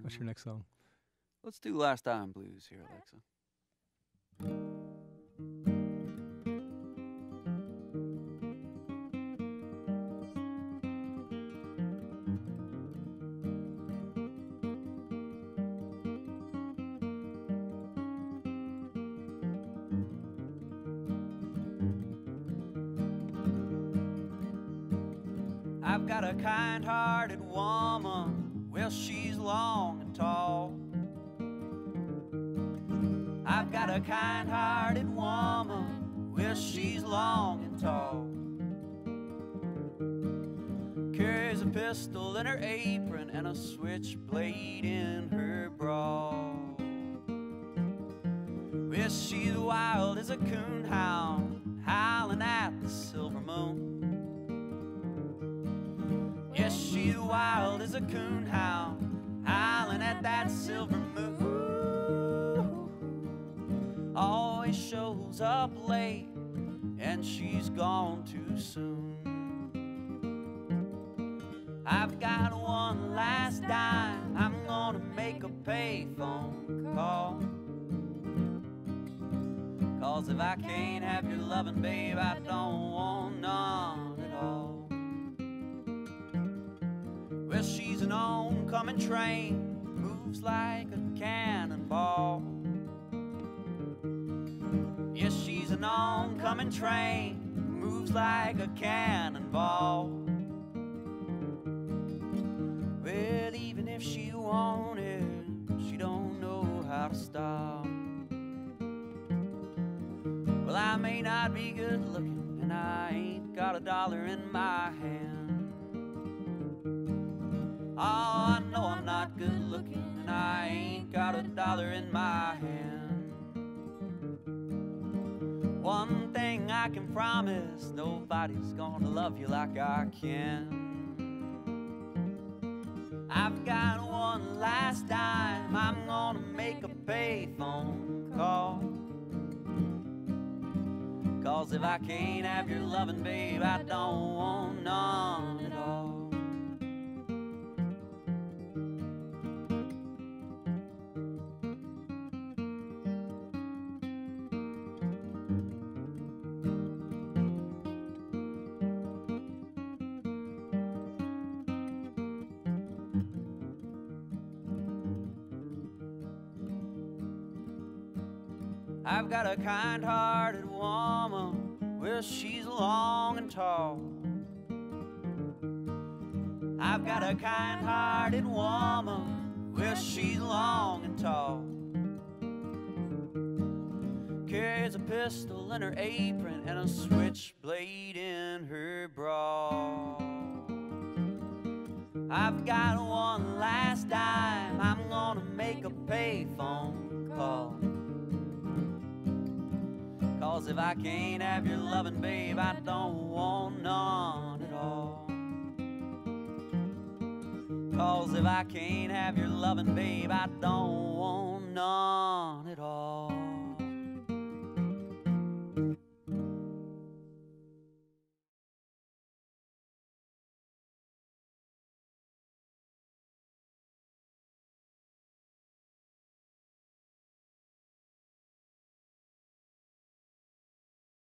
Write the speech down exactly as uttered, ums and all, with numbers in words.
What's your next song? Let's do Last Time Blues here, Alexa. I've got a kind-hearted woman, well, she's long and tall. I've got a kind-hearted woman, well, she's long and tall. Carries a pistol in her apron and a switchblade in her bra. Well, she's wild as a coonhound, howling at the silver moon. Yes, she's wild as a coonhound, howling at that silver moon. Always shows up late, and she's gone too soon. I've got one last dime, I'm gonna make a payphone call. 'Cause if I can't have your loving, babe, I don't want none at all. Well, she's an oncoming train, moves like a cannonball. Yes, she's an oncoming train, moves like a cannonball. Well, even if she wanted, she don't know how to stop. Well, I may not be good looking, and I ain't got a dollar in my hand. Oh, I know I'm not good looking, and I ain't got a dollar in my hand. One thing I can promise, nobody's gonna love you like I can. I've got one last dime, I'm gonna make a payphone call. 'Cause if I can't have your loving, babe, I don't want none at all. I've got a kind-hearted woman, well, she's long and tall. I've got a kind-hearted woman, well, she's long and tall. Carries a pistol in her apron and a switchblade in her bra. I've got one last dime, I'm gonna make a payphone call. 'Cause if I can't have your loving, babe, I don't want none at all. 'Cause if I can't have your loving, babe, I don't want none.